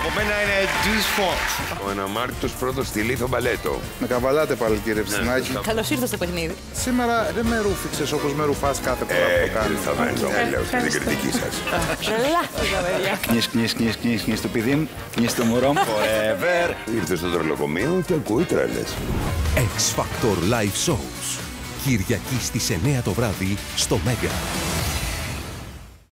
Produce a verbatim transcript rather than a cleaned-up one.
Από μένα είναι Juice Font. Ο αναμάρτητος πρώτος στη Λίθο Μπαλέτο. Με καβαλάτε πάλι, κύριε Ψινάκη. Καλώς ήρθατε στο παιχνίδι. Σήμερα δεν με ρούφηξες όπως με ρουφάς κάθε φορά που Ε, το κάνεις. θα βαίνω, λέω, στην κριτική σας. Τρελάθηκα, παιδιά. Κνις, κνις, κνις, κνις, κνις το παιδί μου, κνις το μωρό μου, forever. Ήρθε στο τρελοκομείο και ακούει τρέλες. X Factor Live Shows. Κυριακή στις εννιά το βράδυ στο Μέγκα.